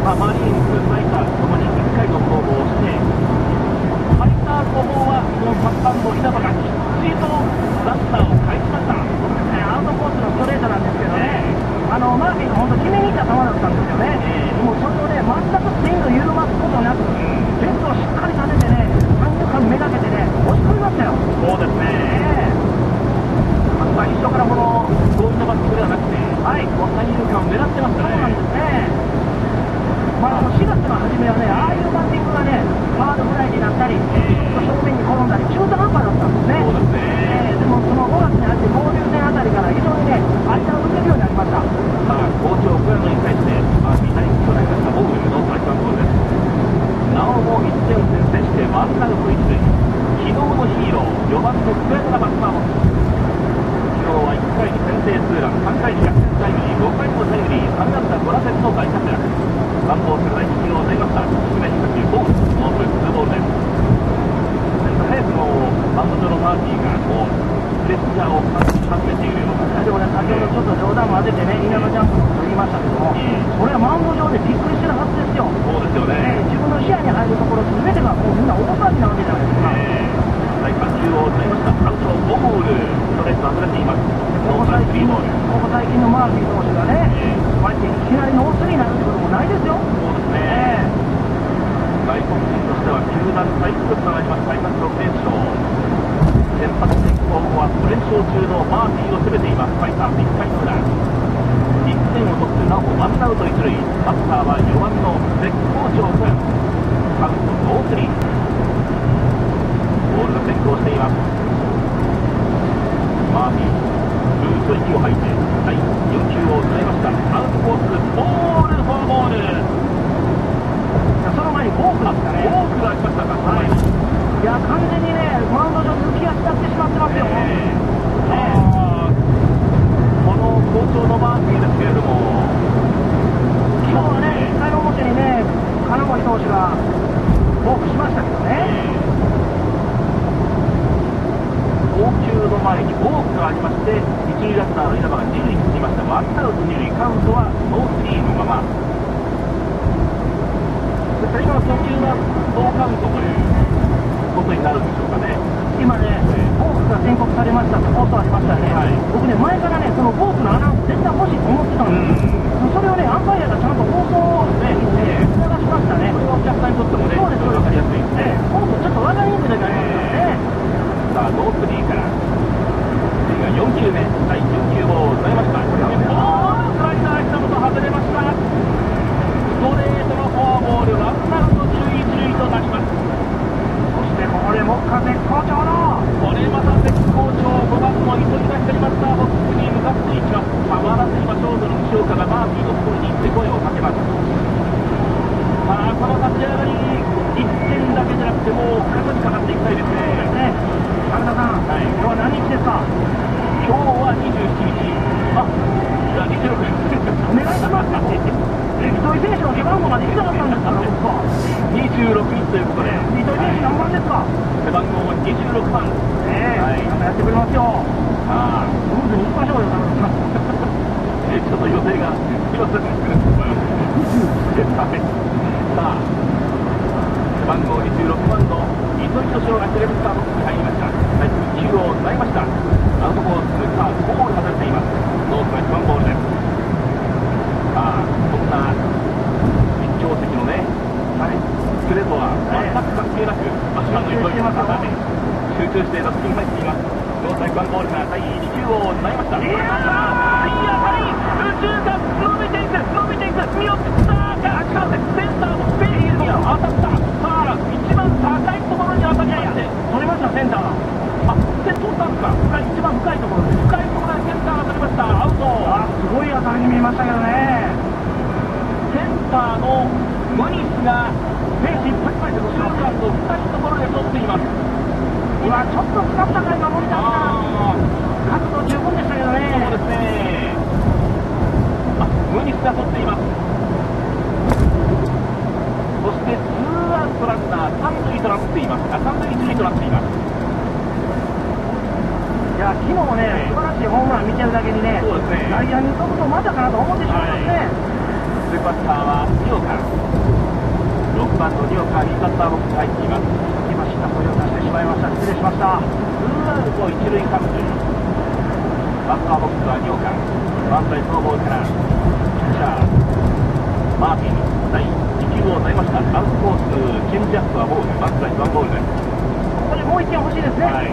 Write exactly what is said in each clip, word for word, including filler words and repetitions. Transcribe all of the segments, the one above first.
まあ、マリーンズ、ファイターズともにいっかいの攻防をして、ファイターズの方はこのさんばんの稲葉がきっちりとランナーを返しました。 そうですね、アウトコースのストレートなんですけどね、あのマーフィーが本当決めにいった球だったんですよね。もうそれをね、全くスイング緩ますことなく、ベントをしっかり立ててね、三遊間めがけてね、押し込みましたよ。 そうですね、まあ、一緒からこの強引なバッティングではなくて、はい、この三遊間を狙ってましたね。 そうなんですね。まあ、あのしがつの初めはね、ああいうバッティングがね、ファウルフライになったり、ちょっと正面に転んだり、中途半端だったんですね。 そうですね、 えー、でもそのごがつに入って合流戦あたりから非常にね、間を抜けるようになりました。 さあ、好調小山に対して、まあ、左利きとなりましたボールの最短ボールです。なおもいってん先制してワンアウト一塁、昨日のヒーローよばんの福山がバッターボックス。昨日はいっかいに先制ツーラン、さんかいに逆転タイムリー、ごかいのタイムリー、さん安打ご打点の大活躍。ワンボールからいっ球を取りました。低めにかけボール、ノーブルツーボールです。早くもマウンド上のマーティーがこうプレッシャーを感じ始めているような。 でもね、先ほどちょっと冗談も当ててね、稲葉ジャンプと言いましたけども、これはマウンド上でびっくりしてるはずですよ。 そうですよね、 えー、自分の視野に入るところ全てがもうみんな大騒ぎなわけじゃないですか。 大歓球を取りました。アウトごボール、ストレート外れています。 ここ最近のここ最近のマーフィー投手がね、こうやっていきなりノースリーになるってこともないですよ。 そうですね、外国人としては球団最速となります開幕ろく連勝。先発転向後はご連勝中のマーフィーを攻めています。ファイターズいっかいの裏、いってんを取ってなおワンアウト一塁、バッターはよばんの絶好調君。カウントノースリー、ボールが先行しています。マーフィー、ふーっと息を吐いてだいよん球を打ちました。アウトコース、ボール、フォアボール。 その前にフォークですかね。 フォークがありましたか、その前に。 いや、完全にね、マウンド上抜き足立ってしまってますよ。 えーあこの好調のマーフィーですけれども、 今日はね、いっかいの表にね、金森投手がフォークしましたけどね。 投球の前にフォークがありまして、一塁ランナーの稲葉が二塁に進みました。ワンアウト二塁、カウントはノースリーのまま。ですから今の投球はノーカウントということになるんでしょうかね。 今ね、フォークが宣告されましたって放送ありましたよね。はい、僕ね、前からね、そのフォークのアナウンス絶対欲しいと思ってたんですよ。それをね、アンパイアがちゃんと放送をね、流しましたね。 これはお客さんにとってもね、 そうです、 分かりやすいですね。 フォークちょっと分かりにくいだけありますからね。 さあ、ノースリーから次がよん球目、だいよん球を打たれました。ボール、スライダーしたのと外れました。ストレートのフォアボール、ワンアウト一塁一塁となります。 そしてここでもっか絶好調のこれまた絶好調、ごばんの糸井が左バッターボックスに向かっていきます。たまらず今ショートの西岡がマーフィーのところに行って声をかけます。さあ、この立ち上がりいってんだけじゃなくてもう数にかかっていきたいですね。 原田さん、はい、今日は何日ですか？ 今日はにじゅうしちにち。あ、じゃあにじゅうろくにちお願いしますよ。糸井選手の背番号まで行きたかったんですから、僕は。 にじゅうろくにちということで。 糸井選手何番ですか？ 背番号はにじゅうろくばん。 ええ、はい、またやってくれますよ。 ああ、 スムーズに行きましょうよ、原田さん。 えちょっと予定が広すぎるんですはい。さあ、背番号にじゅうろくばんの糸井敏郎がテレビスターボックスに入りました。はい、いっ球を投げました。アウトコース、スーパー、ボール外れています。ノースがいちばんボールです。さあ、そんな実況席のね、はい、ストレートは全く関係なく、バッターの糸井の方で集中して打席に入っています。ノースがいちばんボールからだいに球を投げました。いい当たり、右中間、伸びていく、伸びていく、見送った、あちらでセンターのスペースに当たった。さあ、一番高いところに当たりまして、 取りました、センター。 あ、で、取ったんですか。深い、一番深いところです。深いところでセンターが取りました。アウト。 あ、すごい当たりに見えましたけどね。 センターのムニスがフェンスいっぱいいっぱいで中間の深いところで取っています。 うわ、ちょっと深さが今森田さん角度十分でしたけどね。 そうですね。あ、ムニスが取っています。そしてツーアウトランナー三塁となっています。あ、三塁一塁となっています。 いや、昨日もね、素晴らしいホームラン見てるだけにね、 そうですね。 外野に飛ぶとまたかなと思ってしまいますね。 で、バッバッターは二岡。ろくばんの二岡にバッターボックス入っています。 来ました。声を出してしまいました。失礼しました。 ツーアウト一塁三塁。バッターボックスは二岡。ワンプレースノーボールからピッチャーマーティン第いち球を投げました。アウトコースチェンジアップはボール。ワンプレースワンボールです。 ここでもういってん欲しいですね。 はい。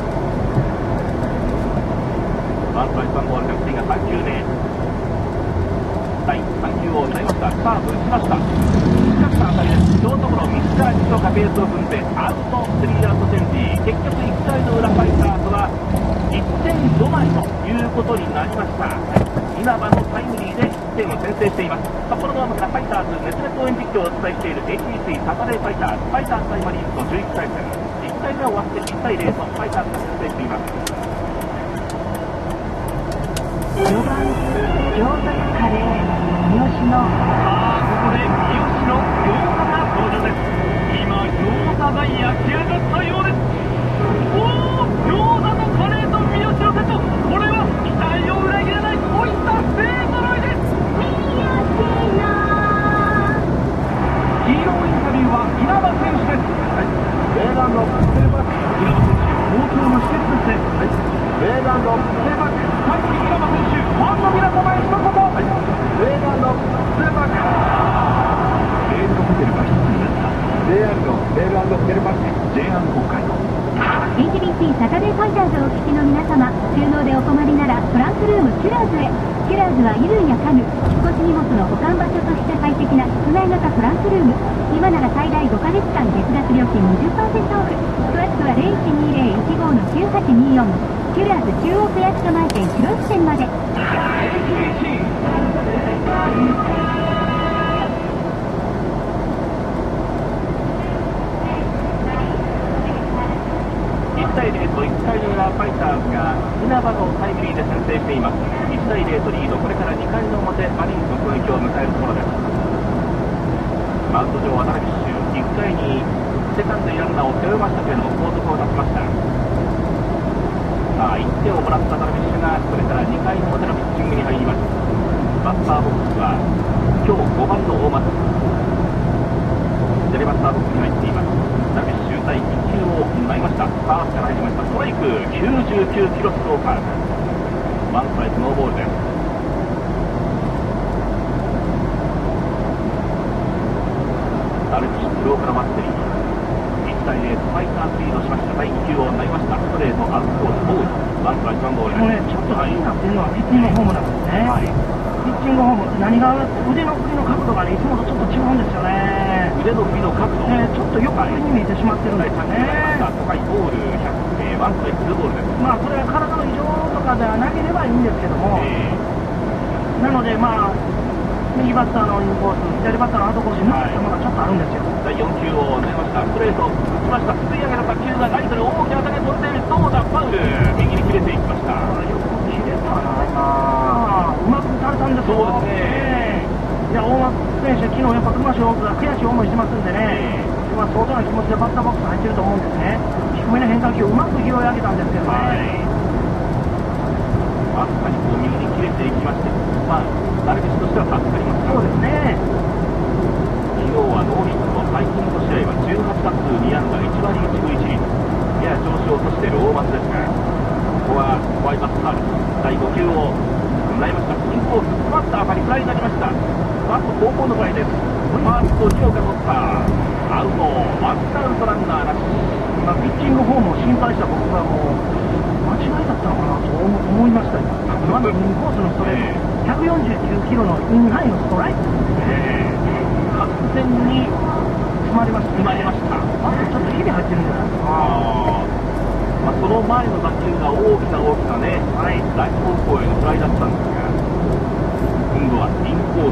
ワンプレースワンボールで次がさん球目。第さん球を投げました。サーブ打ちました。近くた当たりです。ショートゴロ、ミスター・キとベースを踏んでアウト、スリーアウトチェンジ。結局いっかいの裏ファイターズはいってん止まりということになりました。稲葉のタイムリーでいってんを先制しています。札幌ドームからファイターズ熱烈応援実況をお伝えしている エイチビーシー サタデーファイターズ、ファイターズ対マリーンズのじゅういちかい戦。いっかいめ終わっていちたいゼロとファイターズが先制しています。 よんばん餃子とカレー三好の。 さあここで三好の餃子が登場です。今餃子が焼き上がったようです。おお、餃子とカレーと三好のセット、これは期待を裏切らないこういった勢ぞろいです。ヒーローインタビューは稲葉選手です。はい、レーランドステルバック稲葉選手、東京の施設ですね。はい、レーランドステルバックタイムリー稲葉選手、ファンの皆様へ一言。はい、レーランドステルバックレールドホテルが一つになった。 ジェイアール のレールステルバック ジェイアール 北海道。 エイチビーシー サタデーファイターズをお聞きの皆様、収納でお困りならトランクルームキュラーズへ。キュラーズは衣類や家具、引っ越し荷物の保管場所として最適な室内型トランクルーム。今なら最大ごかげつかん月額料金 にじゅっパーセント オフ。詳しくはゼロいちにゼロいちごのきゅうはちによん。キュラーズ中央区役所前店広津店まで。 いちたいゼロといっかいの裏ファイターズが稲葉のタイムリーで先制しています。いちたいゼロとリード、これからにかいの表マリーンズの攻撃を迎えるところです。マウンド上はダルビッシュ、いっかいにセカンドにランナーを背負いましたけれども後続を断ちました。さあいってんをもらったダルビッシュがこれからにかいの表のピッチングに入ります。バッターボックスは今日ごばんの大松、左バッターボックスに入っています。ダルビッシュ第いち球を投げました。ファーストから入りました。ストライクきゅうじゅうきゅうキロスローカーブ、ワンストライクノーボールです。ダルビッシュスローからバッテリーいちたいゼロファイターズリードしました。第に球を投げました。ストレートアウトコースボール、ワンストライクワンボールです。 もうね、ちょっと気になっているのはピッチングフォームなんですね。はい、ピッチングフォーム、何が腕の振りの角度がね、いつもとちょっと違うんですよね。 腕の振りの角度、 ね、ちょっと横振りに見えてしまってるんですよね。 高いボールひゃく、えー、ワンストライクツーボールです。 まあこれは体の異常とかではなければいいんですけども、 えー、なのでまあ右バッターのインコース、左バッターのアウトコースに抜く球がちょっとあるんですよ。 だいよん球を投げました。ストレート打ちました。すくい上げた打球がライトに大きな当たりが飛んでいる。どうだ、ファウル、右に切れていきました。 よく切れたな、今うまく打たれたんですよ。 そうですね。 いや、大松選手、昨日やっぱ熊代が悔しい思いしてますんでね、今相当な気持ちでバッターボックス入ってると思うんですね。低めの変化球をうまく拾い上げたんですけどね、 はい、わずかにこう右に切れていきまして、まあダルビッシュとしては助かります。 そうですね。 昨日はノーヒット、最近の試合はじゅうはちだすうにあんだいちわりいちぶいちりとやや調子を落としている大松ですが、ここは怖いバッターです。だいご球を投げました。インコース詰まった当たりフライになりました。ファースト後方のフライです。ファーストに岡取ったアウト、ワンアウトランナーなし。 今ピッチングフォームを心配した僕はもう間違いだったのかなと思いましたよ。今のインコースのストレート、ひゃくよんじゅうきゅうキロのインハイのストライクですね。完全に詰まりました、ね、 詰まりました。 あとちょっとひび入ってるんじゃないですか。 あ、まあ、その前の打球が大きな大きなね、はい、ライト方向へのフライだったんですが、今度はインコース